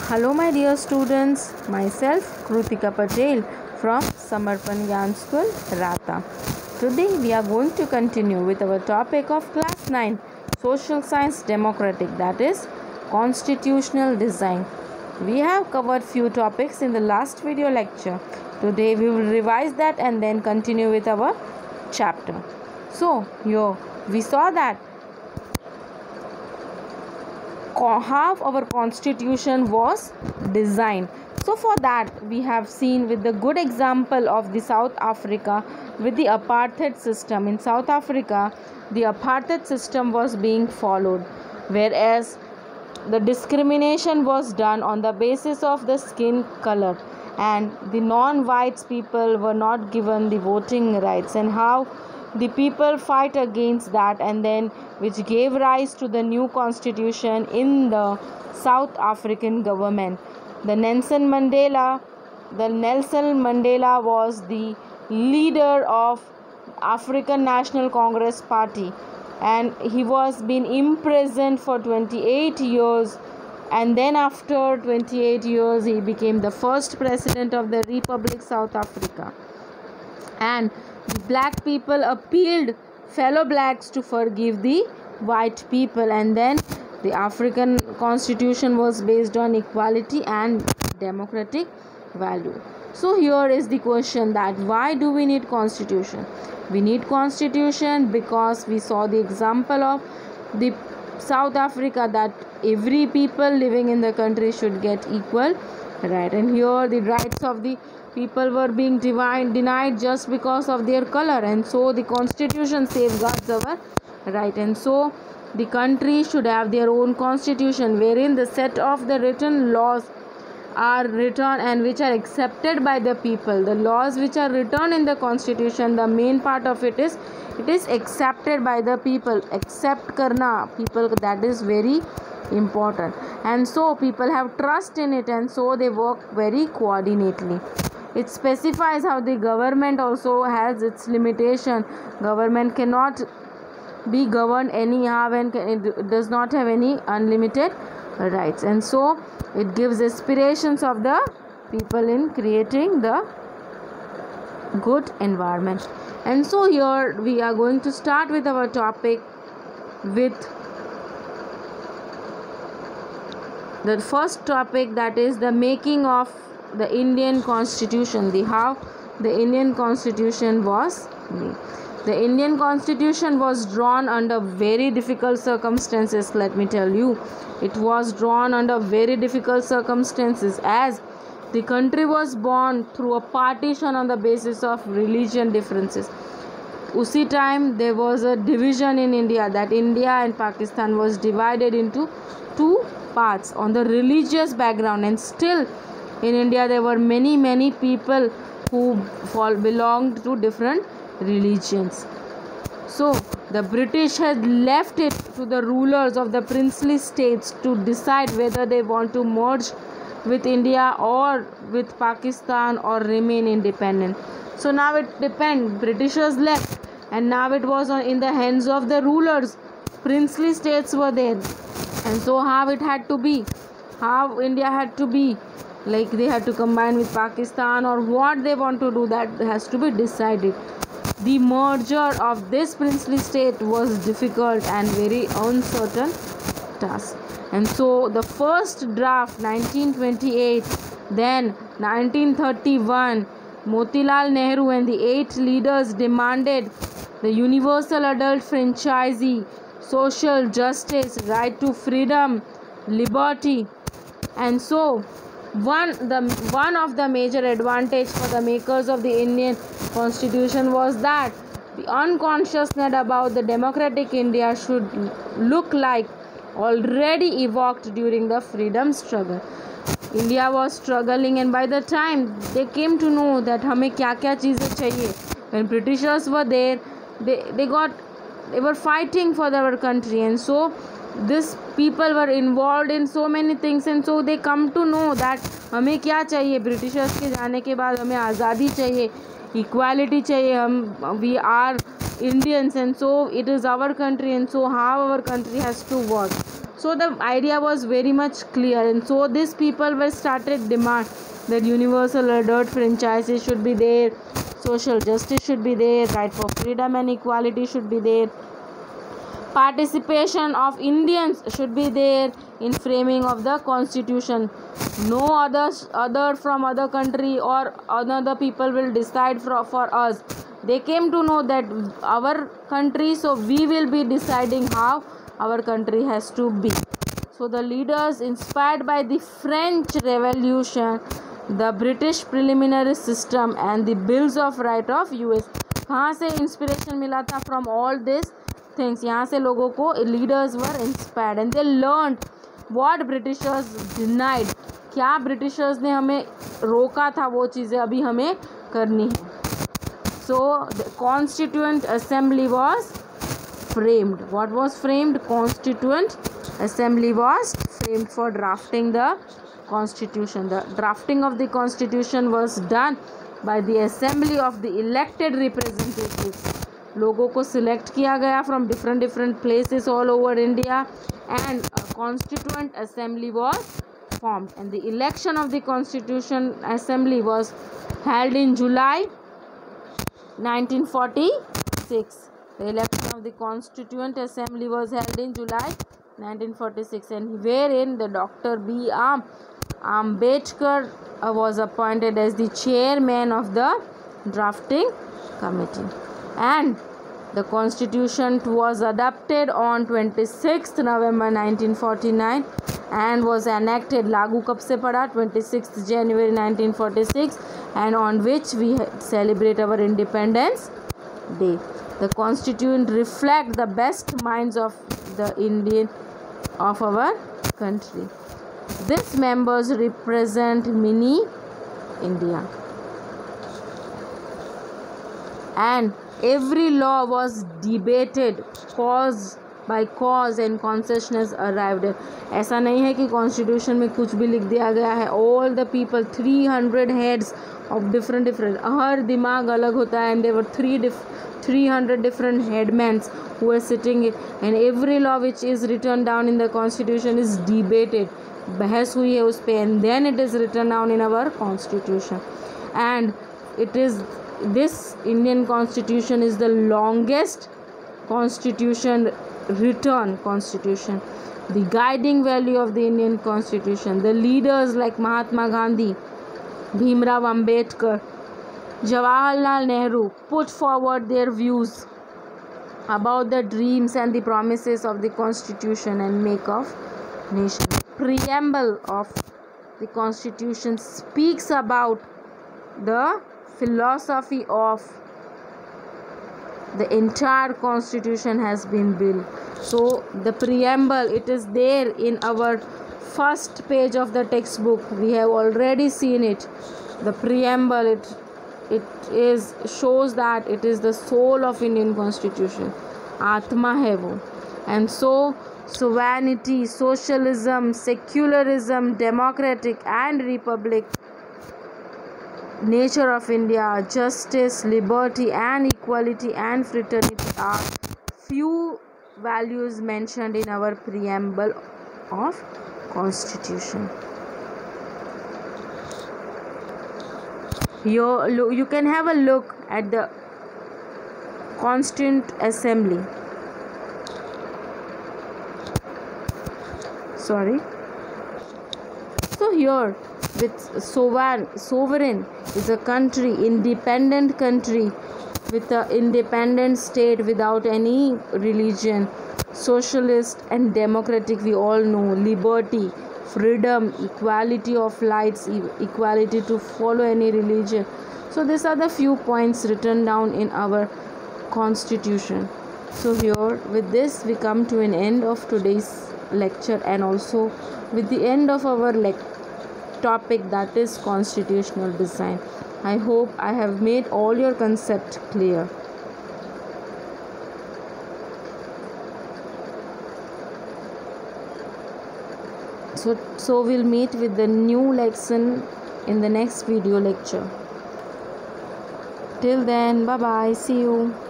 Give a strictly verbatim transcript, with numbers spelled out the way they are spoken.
Hello my dear students, myself Krutika Patel from Samarpan Gyan School, Rata. Today we are going to continue with our topic of class nine, Social Science Democratic, that is Constitutional Design. We have covered few topics in the last video lecture. Today we will revise that and then continue with our chapter. So here we saw that half our constitution was designed. So for that we have seen with the good example of the South Africa with the apartheid system. In South Africa the apartheid system was being followed, whereas the discrimination was done on the basis of the skin color, and the non-whites people were not given the voting rights, and how the people fight against that, and then which gave rise to the new constitution in the South African government. The Nelson Mandela, the Nelson Mandela was the leader of African National Congress Party, and he was being imprisoned for twenty-eight years, and then after twenty-eight years he became the first president of the Republic South Africa. And the black people appealed fellow blacks to forgive the white people, and then the African constitution was based on equality and democratic value. So here is the question, that why do we need constitution? We need constitution because we saw the example of the South Africa, that every people living in the country should get equal right, and here the rights of the people were being divine, denied just because of their color, and so the constitution safeguards our right, and so the country should have their own constitution wherein the set of the written laws are written and which are accepted by the people. The laws which are written in the constitution, the main part of it is it is accepted by the people. Accept karna people, that is very important, and so people have trust in it, and so they work very coordinately. It specifies how the government also has its limitation. Government cannot be governed anyhow, and it does not have any unlimited rights, and so it gives aspirations of the people in creating the good environment. And so here we are going to start with our topic with the first topic, that is the making of the Indian Constitution, the how the Indian Constitution was made. The Indian Constitution was drawn under very difficult circumstances. Let me tell you, it was drawn under very difficult circumstances, as the country was born through a partition on the basis of religion differences. Usi time there was a division in India, that India and Pakistan was divided into two parts on the religious background, and still in India there were many many people who fall belonged to different religions. So the British had left it to the rulers of the princely states to decide whether they want to merge with India or with Pakistan or remain independent. So now it depends. Britishers left, and now it was in the hands of the rulers. Princely states were there, and so how it had to be, how India had to be, like they had to combine with Pakistan or what they want to do, that has to be decided. The merger of this princely state was difficult and very uncertain task, and so the first draft nineteen twenty-eight, then nineteen thirty-one, Motilal Nehru and the eight leaders demanded the universal adult franchise, social justice, right to freedom, liberty, and so one the one of the major advantage for the makers of the Indian Constitution was that the unconsciousness about the democratic India should look like already evoked during the freedom struggle. India was struggling, and by the time they came to know that hame kya kya cheeze chahiye, when Britishers were there, they they got they were fighting for their country, and so this people were involved in so many things, and so they come to know that हमें क्या चाहिए, Britishers के जाने के बाद हमें आज़ादी चाहिए, इक्वालिटी चाहिए, हम we are Indians, and so it is our country, and so how our country has to work. So the idea was very much clear, and so these people were started demand that universal adult franchises should be there, social justice should be there, right for freedom and equality should be there, participation of Indians should be there in framing of the constitution. No others other from other country or another people will decide for, for us. They came to know that our country, so we will be deciding how our country has to be. So the leaders inspired by the French Revolution, the British preliminary system and the Bills of Rights of U S. कहाँ से inspiration मिला था? From all this things. यहाँ से लोगों को leaders were inspired and they learn what Britishers denied. क्या Britishers ने हमें रोका था वो चीज़ें अभी हमें करनी है. So the constituent assembly was framed. What was framed? Constituent Assembly was framed for drafting the constitution. The drafting of the constitution was done by the assembly of the elected representatives. लोगों को select किया गया from different different places all over India, and a constituent assembly was formed, and the election of the constitution assembly was held in July nineteen forty-six. The election of the Constituent Assembly was held in July nineteen forty-six, and wherein the Doctor B R Ambedkar uh, was appointed as the chairman of the drafting committee. And the Constitution was adopted on twenty-sixth November nineteen forty-nine and was enacted. लागू कब से पड़ा? twenty-sixth January nineteen forty-six, and on which we celebrate our Independence Day. The Constitution reflect the best minds of the Indian of our country. These members represent mini India, and every law was debated cause by cause and concessions arrived at. ऐसा नहीं है कि constitution में कुछ भी लिख दिया गया है. All the people, three hundred heads of different different, हर दिमाग अलग होता है, and there were three different three hundred different headmen who were sitting it, and every law which is written down in the constitution is debated. बहस हुई है उस पे, and then it is written down in our constitution. And it is this Indian constitution is the longest constitution written constitution. The guiding value of the Indian constitution, the leaders like Mahatma Gandhi, Bhimrao Ambedkar, Jawaharlal Nehru put forward their views about the dreams and the promises of the constitution and make of nation. Preamble of the constitution speaks about the philosophy of the entire constitution has been built. So the preamble, it is there in our first page of the textbook. We have already seen it. The preamble, it it is shows that it is the soul of Indian constitution. Atma hai wo. And so sovereignty, socialism, secularism, democratic and republic, nature of India, justice, liberty and equality and fraternity are few values mentioned in our preamble of constitution. You, you can have a look at the Constituent Assembly. Sorry. So here, with sovereign, sovereign is a country, independent country with an independent state without any religion. Socialist and democratic, we all know. Liberty, freedom, equality of rights, equality to follow any religion. So these are the few points written down in our constitution. So here, with this we come to an end of today's lecture, and also with the end of our lecture topic, that is constitutional design. I hope I have made all your concept clear. So, so we'll meet with the new lesson in the next video lecture. Till then, bye bye, see you.